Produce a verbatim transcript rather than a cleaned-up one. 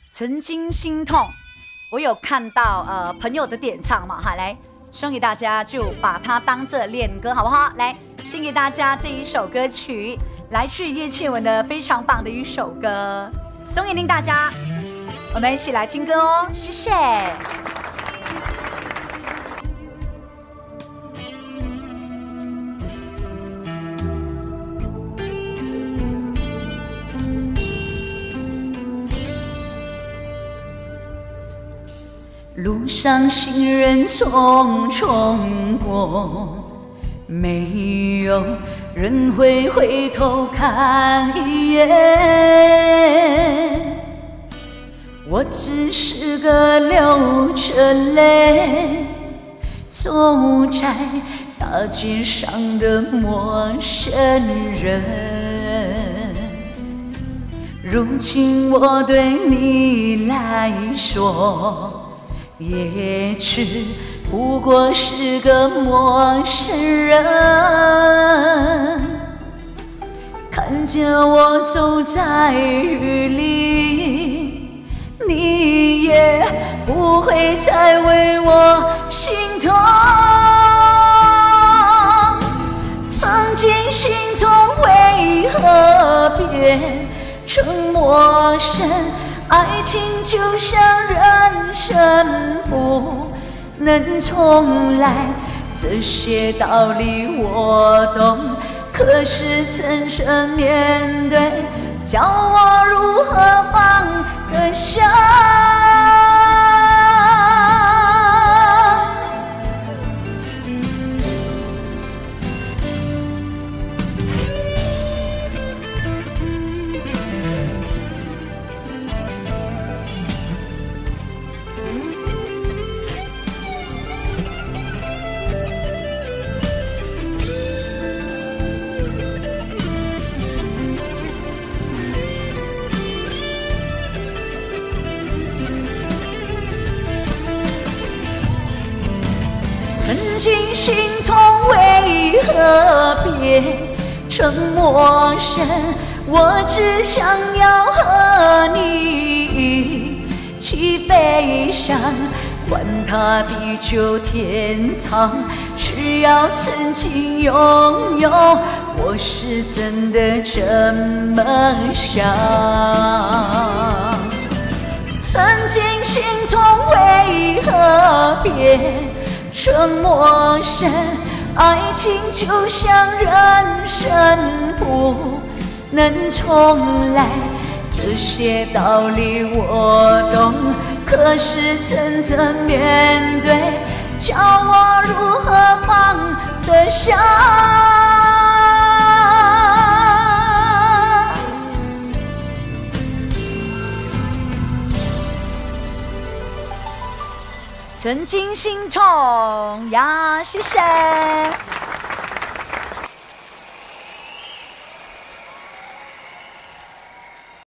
曾经心痛，我有看到呃朋友的点唱嘛，哈，来送给大家，就把它当这恋歌，好不好？来献给大家这一首歌曲，来自叶倩文的非常棒的一首歌，送给您大家，我们一起来听歌哦，谢谢。路上行人匆匆过，没有人会回头看一眼。我只是个流着泪走在大街上的陌生人。如今我对你来说也只不过是个陌生人，看见我走在雨里，你也不会再为我心痛。曾经心痛为何变成陌生？爱情就像人生不能重来，这些道理我懂，可是真正面对，叫我如何放得下？曾经心痛为何变成陌生？我只想要和你一起飞翔，管他地久天长，只要曾经拥有，我是真的这么想。曾经心痛为何变成陌生？爱情就像人生不能重来，这些道理我懂，可是真正面对，叫我如何放得下？曾经心痛呀，谢谢。